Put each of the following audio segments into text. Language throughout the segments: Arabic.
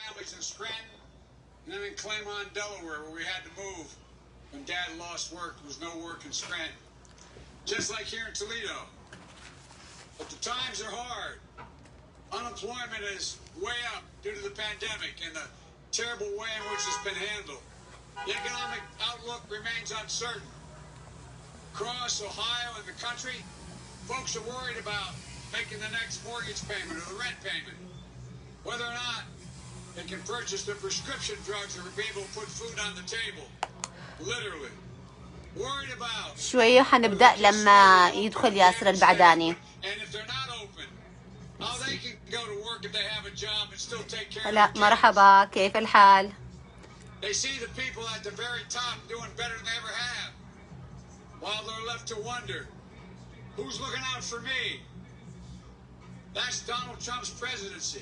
families in Scranton, and then in Claymont, Delaware, where we had to move when Dad lost work. There was no work in Scranton. Just like here in Toledo. But the times are hard. Unemployment is way up due to the pandemic and the terrible way in which it's been handled. The economic outlook remains uncertain. Across Ohio and the country, folks are worried about making the next mortgage payment or the rent payment. Whether or not they can purchase their prescription drugs or be able to put food on the table. Literally. Worried about. شوية حنبدأ لما يدخل ياسر البعداني. And if they're not open, how they can go to work if they have a job and still take care of هلا their kids. مرحبا كيف الحال؟ They see the people at the very top doing better than they ever have. While they're left to wonder, who's looking out for me? That's Donald Trump's presidency.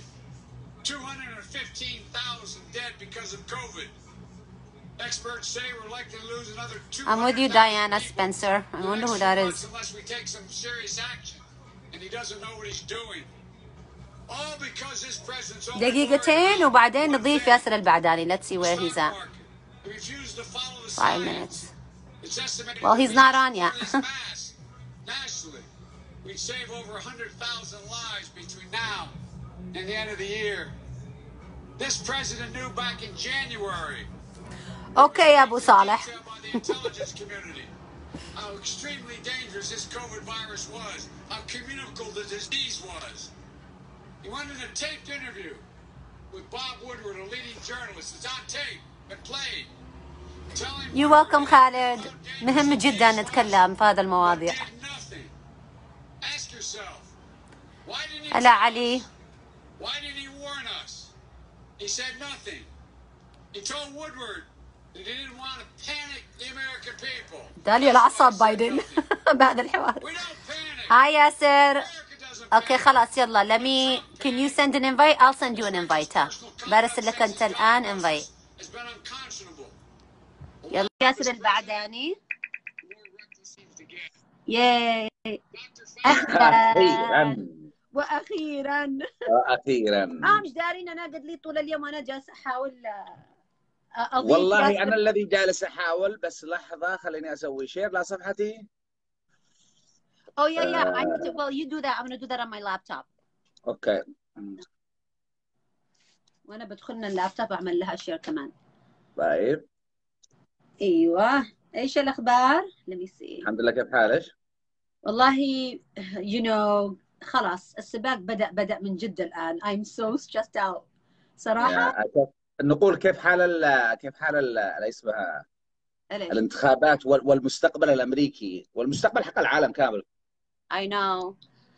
215,000 dead because of COVID. Experts say we're likely to lose another 200,000 I'm with you, Diana Spencer. I wonder who that is. unless we take some serious action. And he doesn't know what he's doing. All because this president's دقيقتين وبعدين نضيف ياسر البعداني. Let's see where he's at. 5 minutes. Well, he's not on yet. Nationally, we'd save over 100,000 lives between now and the end of the year. This president knew back in January. Okay, يا أبو صالح. By the intelligence community, how extremely dangerous this COVID virus was, how communicable the disease was. He went in a taped interview with Bob Woodward, a leading journalist. It's on tape and played. You're welcome خالد. مهم جدا نتكلم في هذا المواضيع. هلا علي. Why didn't he warn us? He said nothing. He told Woodward that he didn't want to panic the American people. دالي الأعصاب بايدن بهذا الحوار. We don't panic. هاي ياسر. America doesn't اوكي panic. خلاص يلا. Let me. Can you send an invite? I'll send you an invite. برسل لك أنت الآن invite. It's been unconscionable. يلا ياسر البعداني. ياي. أخيرا واخيرا أخيرا مش دارين انا قد لي طول اليوم انا جالسه احاول اضيف والله ياسر. أنا الذي جالس أحاول بس لحظة خليني أسوي شير لصفحتي. Oh yeah I need to. Well, you do that. I'm gonna do that on my laptop. أوكي. وانا بدخلنا اللابتوب اعمل لها شير كمان. طيب. ايوه ايش الاخبار؟ Let me see. الحمد لله، كيف حالك؟ والله you know خلاص السباق بدأ من جد الآن. I'm so stressed out صراحة. نقول كيف حال اسمها الانتخابات والمستقبل الأمريكي والمستقبل حق العالم كامل. I know.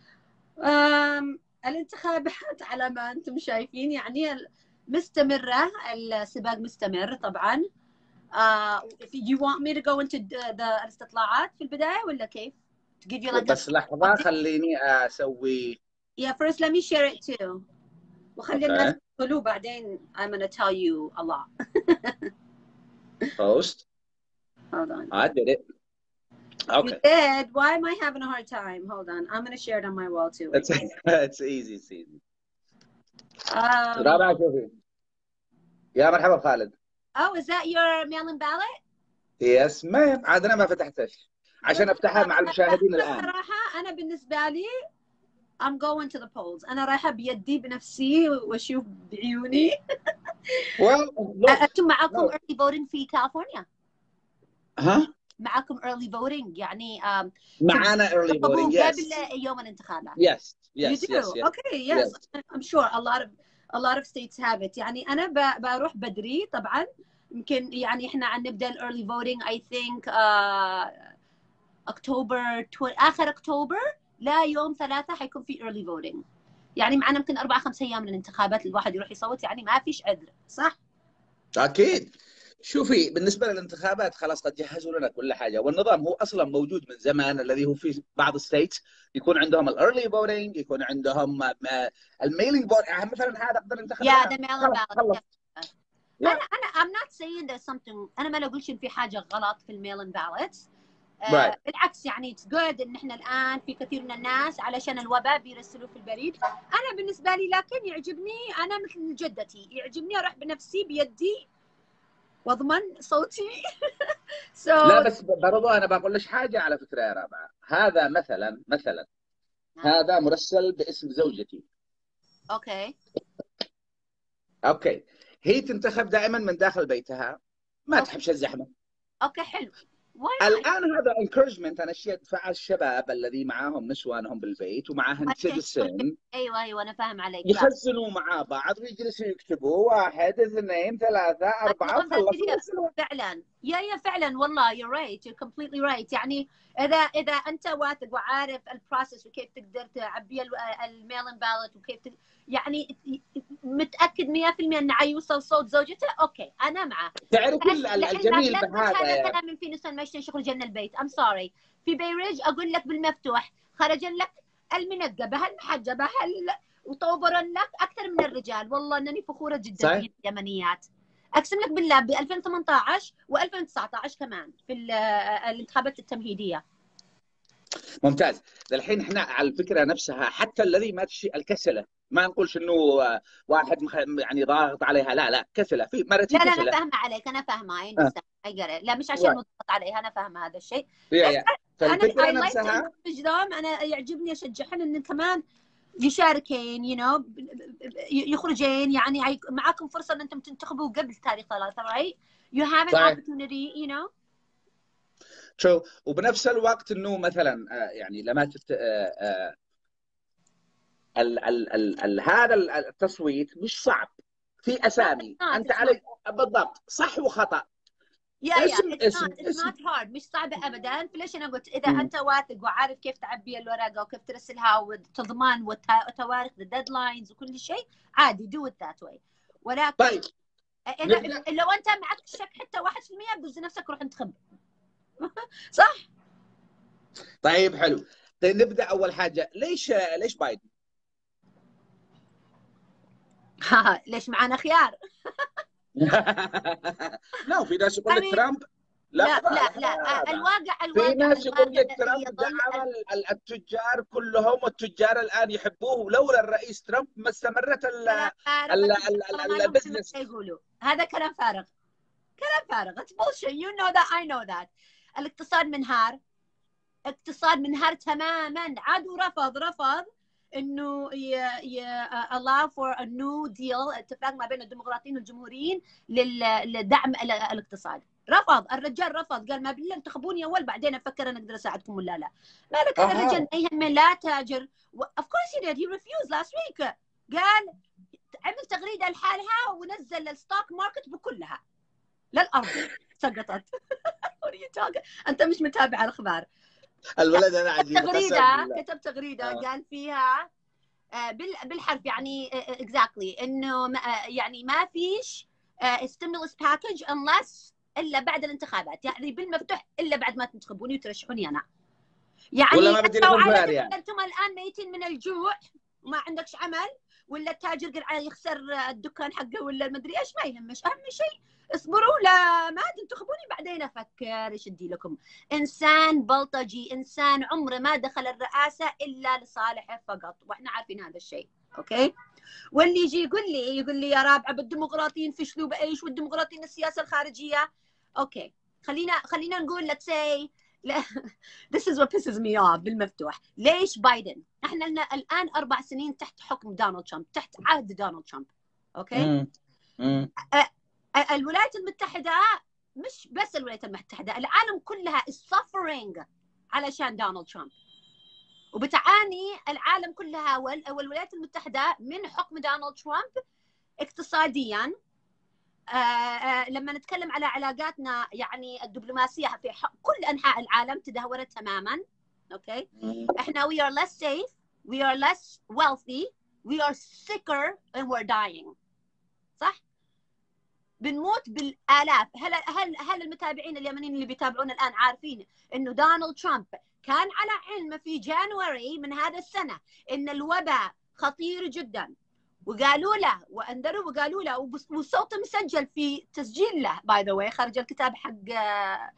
الانتخابات على ما أنتم شايفين يعني مستمرة. السباق مستمر طبعا. If you want me to go into the الاستطلاعات في البداية ولا كيف؟ To give you like بس لحظة خليني أسوي. Yeah, first let me share it too. وخلي الناس يدخلوا بعدين. I'm gonna tell you a lot. Post. Hold on. I did it. Okay. You did? Why am I having a hard time? Hold on. I'm gonna share it on my wall too. It's easy. It's easy. رابعة شوفي. يا مرحبا خالد. Oh, is that your mail-in ballot? Yes ma'am. عاد أنا ما فتحتش عشان أفتحها مع المشاهدين الآن. صراحة أنا بالنسبة لي I'm going to the polls. أنا رايحة بيدي بنفسي وأشوف بعيوني. أنتم معكم early voting في كاليفورنيا؟ ها؟ معكم early voting يعني معانا early voting. Yes. قبل يوم الانتخابات. Yes. You do? Yes. Okay. Yes. I'm sure a lot of states have it. يعني أنا بروح بدري طبعا. يمكن يعني إحنا نبدأ early voting I think آخر أكتوبر لا يوم 3 حيكون في early voting. يعني معنا يمكن 4-5 أيام من الانتخابات الواحد يروح يصوت. يعني ما فيش عذر صح؟ أكيد. شوفي بالنسبة للانتخابات خلاص قد جهزوا لنا كل حاجة، والنظام هو أصلا موجود من زمان الذي هو في بعض الستيتس يكون عندهم الأرلي فوتينج، يكون عندهم الميلينج فوت. يعني مثلا هذا أقدر انتخب. Yeah, the mail-in ballot. I'm not saying there's something. أنا ما أقولش إن في حاجة غلط في الميل-in ballots. Right. بالعكس يعني اتس جود ان احنا الان في كثير من الناس علشان الوباء بيرسلوا في البريد. انا بالنسبه لي لكن يعجبني، انا مثل جدتي يعجبني اروح بنفسي بيدي واضمن صوتي. لا بس برضو انا بقول لك حاجه على فكره يا رابعه، هذا مثلا هذا مرسل باسم زوجتي. اوكي اوكي، هي تنتخب دائما من داخل بيتها، ما تحبش الزحمه. اوكي حلو. الان هذا انكورجمنت، انا ادفع الشباب الذي معاهم نسوانهم بالبيت ومعاهم سيتيزن، ايوه انا فاهم عليك. يخزنوا مع بعض ويجلسوا يكتبوا 1 2 3 4 وخلصوا. فعلا يا فعلا والله you're right, you're completely right. يعني اذا انت واثق وعارف البروسيس وكيف تقدر تعبي الميلين بالوت وكيف يعني متاكد 100% انه حيوصل صوت زوجته، اوكي انا معه. تعرف الجميل بهذا هذا كلام من في نسوان ما يشتغل شغل جنة البيت. ام سوري في بيرج اقول لك بالمفتوح خرج لك المنقبه المحجبه وطوبرن لك اكثر من الرجال. والله انني فخوره جدا في اليمنيات، اقسم لك بالله. ب 2018 و2019 كمان في الانتخابات التمهيديه. ممتاز. الحين احنا على الفكره نفسها، حتى الذي ما تشي الكسله، ما نقولش انه واحد يعني ضاغط عليها، لا كسله في مرتي كسله. لا انا فاهمه عليك، انا فاهمه لا مش عشان نضغط عليها، انا فاهمه هذا الشيء. فالفكره نفسها انا يعجبني اشجعهن ان كمان يشاركين يخرجين، يعني معاكم فرصه ان انتم تنتخبوا قبل تاريخ 3 right you have an opportunity شو. وبنفس الوقت انه مثلا يعني لما هذا التصويت مش صعب، في اسامي انت عليك بالضبط صح وخطا. it's not hard، مش صعبه ابدا. فليش انا قلت اذا انت واثق وعارف كيف تعبي الورقه وكيف ترسلها وتضمن وتواريخ الديدلاينز وكل شيء، عادي do it that way. ولكن طيب لو انت معك شك حتى 1% بتدز نفسك روح انتخب. صح. طيب حلو. طيب نبدا اول حاجه، ليش بايدن؟ ليش معانا خيار؟ لا، في ناس يقول لك ترامب. لا الواقع في ناس يقول لك ترامب دعم التجار كلهم، والتجار الان يحبوه، ولولا الرئيس ترامب ما استمرت البزنس. يقولوا هذا كلام فارغ، كلام فارغ. It's bullshit. You know that, I know that. الاقتصاد منهار تماما. عاد ورفض انه allow for a new deal، اتفاق ما بين الديمقراطيين والجمهوريين لدعم الاقتصاد. الرجال رفض، قال ما بالله انتخبوني اول بعدين افكر انا اقدر اساعدكم ولا لا. مالك هذا الرجال ما يهمه لا تاجر. of course he did. He refused last week. قال عمل تغريده لحالها ونزل الستوك ماركت بكلها للارض سقطت. انت مش متابع الاخبار. الولد انا عجيب. كتب تغريده قال فيها بالحرف يعني exactly انه يعني ما فيش stimulus package unless الا بعد الانتخابات، يعني بالمفتوح الا بعد ما تنتخبوني وترشحوني انا. يعني ولا ما بدي لكم خيار. يعني انتم الان ميتين من الجوع وما عندكش عمل، ولا التاجر قاعد يخسر الدكان حقه، ولا مدري ايش، ما يهمش. اهم شيء اصبروا لما تنتخبوني بعدين افكر ايش ادي لكم. انسان بلطجي، انسان عمره ما دخل الرئاسه الا لصالحه فقط، واحنا عارفين هذا الشيء. اوكي. واللي يجي يقول لي يا رابعه بالديمقراطيين فشلوا بايش، والديمقراطيين السياسه الخارجيه. اوكي خلينا نقول let's say this is what pisses me off بالمفتوح. ليش بايدن؟ احنا لنا الان 4 سنين تحت حكم دونالد ترامب، تحت عهد دونالد ترامب. اوكي. الولايات المتحده، مش بس الولايات المتحده، العالم كلها is suffering علشان دونالد ترامب، وبتعاني العالم كلها والولايات المتحده من حكم دونالد ترامب اقتصاديا. لما نتكلم على علاقاتنا يعني الدبلوماسيه في كل انحاء العالم تدهورت تماما. اوكي. احنا we are less safe, we are less wealthy, we are sicker and we're dying. صح؟ بنموت بالالاف. هل المتابعين اليمنيين اللي بيتابعون الان عارفين انه دونالد ترامب كان على علم في جانوري من هذا السنه ان الوباء خطير جدا، وقالوا له وانذروا وقالوا له، وصوته مسجل في تسجيل له باي ذا واي خارج الكتاب حق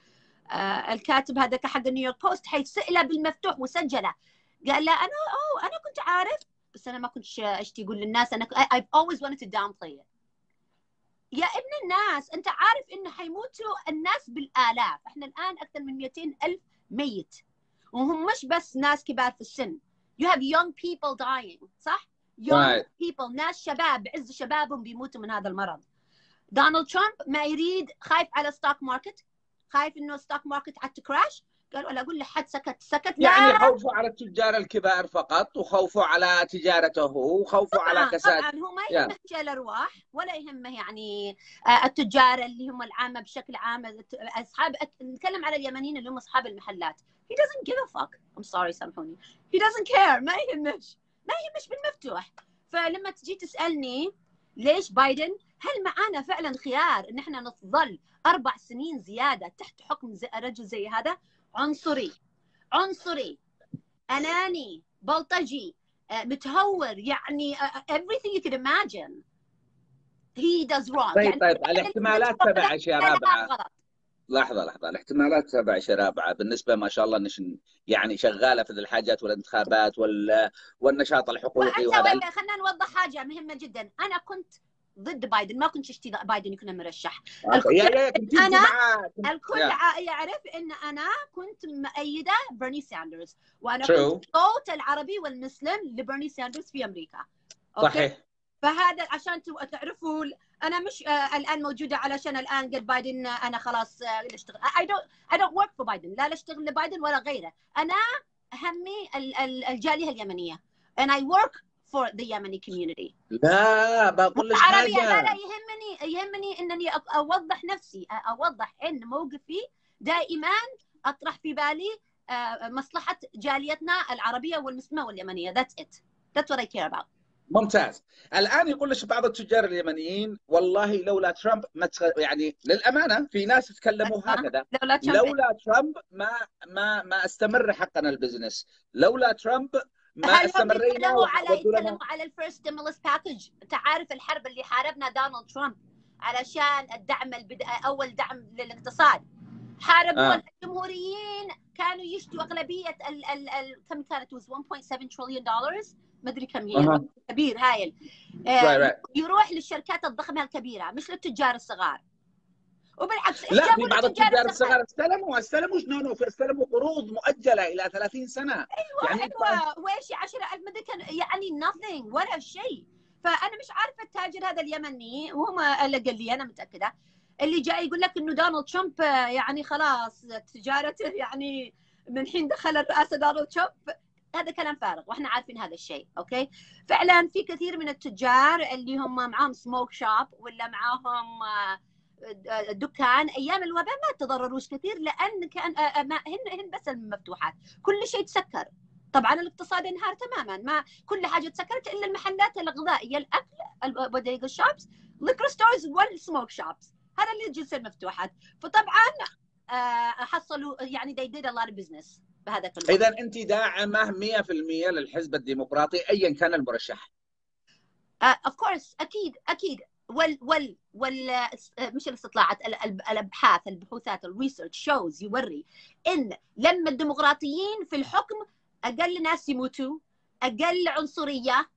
الكاتب هذاك حق نيويورك بوست حيسأله بالمفتوح وسجله، قال له انا كنت عارف بس انا ما كنت اشتي اقول للناس، انا I've always wanted to downplay it. يا ابن الناس انت عارف انه حيموتوا الناس بالالاف، احنا الان اكثر من 200,000 ميت، وهم مش بس ناس كبار في السن. you have young people dying، صح؟ young people، ناس شباب بعز شبابهم بيموتوا من هذا المرض. دونالد ترامب ما يريد، خايف على ستوك ماركت، خايف انه ستوك ماركت حتى كراش. قال ولا اقول لحد سكت لا. يعني خوفوا على التجار الكبار فقط، وخوفوا على تجارته هو، وخوفوا على كساد. طبعا هو ما يهمه الارواح ولا يهمه يعني التجار اللي هم العامه بشكل عام، اصحاب، نتكلم على اليمنيين اللي هم اصحاب المحلات. he doesn't give a fuck. I'm sorry سامحوني. he doesn't care. ما يهمش بالمفتوح. فلما تجي تسالني ليش بايدن، هل معانا فعلا خيار ان احنا نظل 4 سنين زياده تحت حكم رجل زي هذا؟ عنصري، اناني، بلطجي، متهور، يعني everything you could imagine he does wrong. طيب الاحتمالات تبع اشياء رابعه. لحظه الاحتمالات تبع اشياء رابعه بالنسبه ما شاء الله يعني شغاله في الحاجات والانتخابات والنشاط الحقوقي وهذا. خلينا نوضح حاجه مهمه جدا. انا كنت ضد بايدن، ما كنت اشتي بايدن يكون مرشح. الكل يعرف ان انا كنت مؤيده برني ساندرز، وانا كنت صوت العربي والمسلم لبرني ساندرز في امريكا. صحيح. فهذا عشان تعرفوا انا مش الان موجوده علشان الان قال بايدن انا خلاص اشتغل. I don't work for بايدن، لا اشتغل لبايدن ولا غيره. انا همي الجاليه اليمنيه and I work for the Yemeni community. لا بقول لك حاجه. لا يهمني انني اوضح نفسي، اوضح ان موقفي دائما اطرح في بالي مصلحه جاليتنا العربيه والمسلمه واليمنيه. That's what I care about. ممتاز. الان يقول لك بعض التجار اليمنيين والله لولا ترامب يعني للامانه في ناس تكلموا هكذا، لولا ترامب ما استمر حقنا البزنس، لولا ترامب ما استمرينا. يتكلموا على الفيرست ستيمولس باكج. انت عارف الحرب اللي حاربنا دونالد ترامب علشان الدعم اول دعم للاقتصاد، حاربوا الجمهوريين، كانوا يشتوا اغلبيه كم كانت 1.7 تريليون دولار، ما ادري كم هي، كبير هايل. يروح للشركات الضخمه الكبيره مش للتجار الصغار. وبالعكس لا، في بعض التجار الصغار استلموا استلموا قروض مؤجله الى 30 سنه. ايوه وايش 10,000 مدري كان، يعني nothing ولا شيء. فانا مش عارفه التاجر هذا اليمني، وهم الاقليه انا متاكده، اللي جاي يقول لك انه دونالد ترامب يعني خلاص تجارته يعني من حين دخل الرئاسه دونالد ترامب، هذا كلام فارغ واحنا عارفين هذا الشيء. اوكي، فعلا في كثير من التجار اللي هم معاهم سموك شوب ولا معاهم دكان ايام الوباء ما تضرروش كثير، لان كان هن بس المفتوحات، كل شيء تسكر. طبعا الاقتصاد انهار تماما، ما كل حاجه تسكرت الا المحلات الغذائيه، الاكل، البوديجا شوبس، ليكر ستورز والسموك شوبس، هذا اللي جلس المفتوحات. فطبعا حصلوا يعني they did a lot of business بهذا كله. اذا انت داعمه 100% للحزب الديمقراطي ايا كان المرشح؟ of course اكيد. مش الاستطلاعات، الابحاث، البحوثات، الريسيرش شوز يوري ان لما الديمقراطيين في الحكم اقل ناس يموتوا، اقل عنصريه،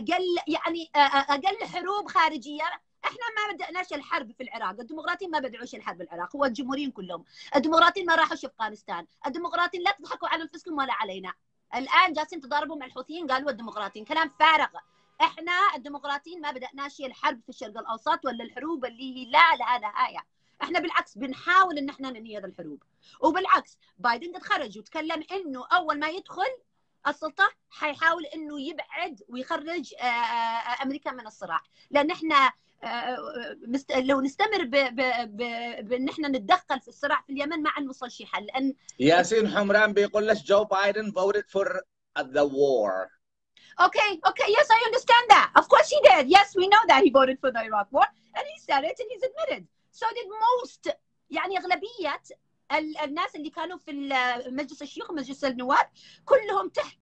اقل حروب خارجيه. احنا ما بدأناش الحرب في العراق، الديمقراطيين ما بدأوش الحرب في العراق، هو الجمهوريين كلهم. الديمقراطيين ما راحوش افغانستان، الديمقراطيين لا تضحكوا على انفسكم ولا علينا. الان جالسين تضاربوا مع الحوثيين، قالوا الديمقراطيين، كلام فارغ. احنا الديمقراطيين ما بدأناش الحرب في الشرق الاوسط ولا الحروب اللي هي لا لها نهايه. احنا بالعكس بنحاول ان احنا ننهي هذه الحروب. وبالعكس بايدن قد خرج وتكلم انه اول ما يدخل السلطه حيحاول انه يبعد ويخرج امريكا من الصراع، لان احنا لو نستمر بان احنا نتدخل في الصراع في اليمن ما نوصل شيء حل. لان ياسين حمران بيقول لك جو بايدن voted for the war. Okay, yes, I understand that. Of course he did. Yes, we know that he voted for the Iraq war and he said it and he's admitted. So did most. يعني أغلبية الناس اللي كانوا في مجلس الشيوخ ومجلس النواب كلهم تحت